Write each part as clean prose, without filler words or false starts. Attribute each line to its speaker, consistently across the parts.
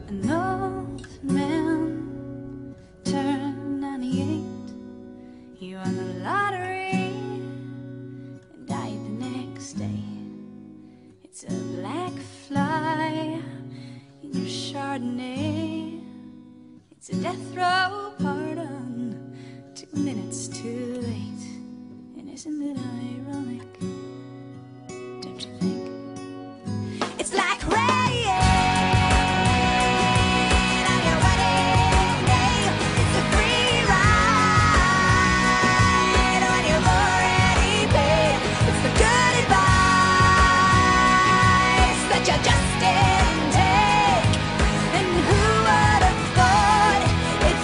Speaker 1: An old man turned 98. He won the lottery and died the next day. It's a black fly in your Chardonnay. It's a death row pardon, 2 minutes too late. And isn't it ironic? Don't you think? It's like rain on your wedding day. It's a free ride on your already paid. It's the good advice that you just didn't take. And who would have thought it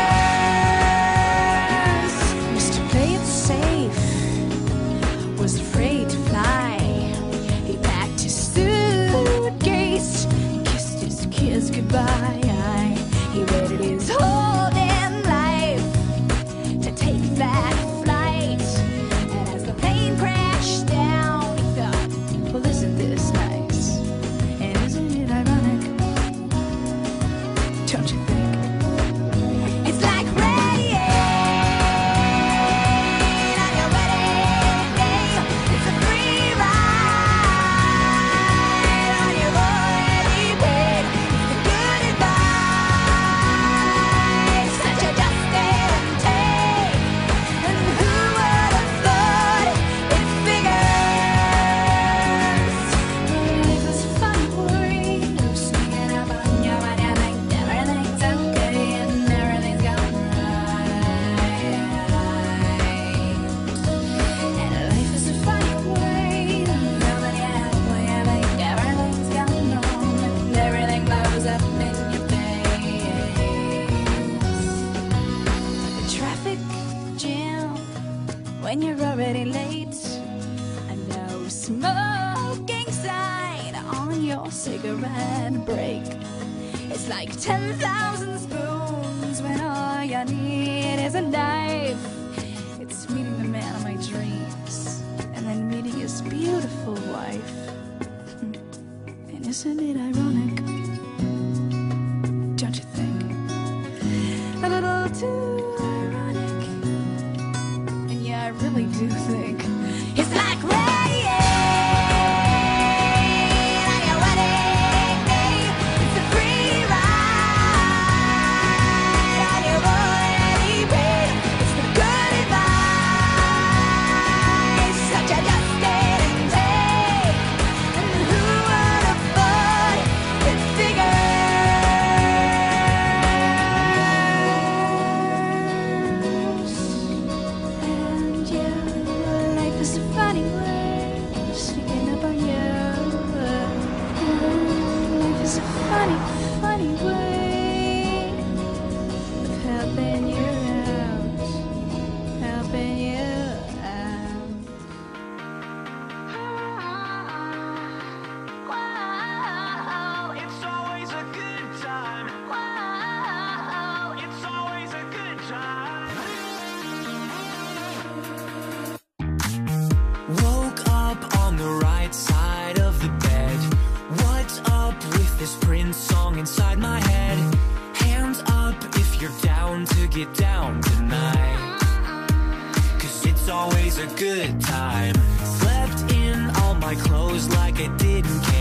Speaker 1: figures? Mr. Play It Safe was afraid to fly. He packed his suitcase, kissed his kids goodbye. He waited his whole damn life to take that flight. And as the plane crashed down, he thought, well, isn't this nice? And isn't it ironic? Don't you think? It's like rain on your wedding day. It's a free ride on your already paid. It's the good advice that you just didn't take. And who would have thought it figures? Life is a funny word, sneaking up on you when you think everything's okay and everything's going right. And life is a funny word, nobody has when you think everything's going wrong and everything blows up in your face. Like a traffic jam when you're already late. A no smoking sign on your cigarette break. It's like 10,000 spoons when all you need is a knife. It's meeting the man of my dreams and then meeting his beautiful wife. And isn't it ironic? Don't you think? A little too ironic. And yeah, I really do think it's like rain on your wedding day. It's a free ride on your already paid. It's the good advice that you just didn't take. And who would have thought it figures? And yeah, life is a funny word, sneaking up on you. Life is a funny, funny way of helping you out, helping you out. Whoa,
Speaker 2: It's always a good time.
Speaker 1: whoa.
Speaker 2: It's always a good time. Woke up on the right side of the bed. What's up with this Prince song inside my head? Hands up if you're down to get down tonight. 'Cause it's always a good time. Slept in all my clothes like I didn't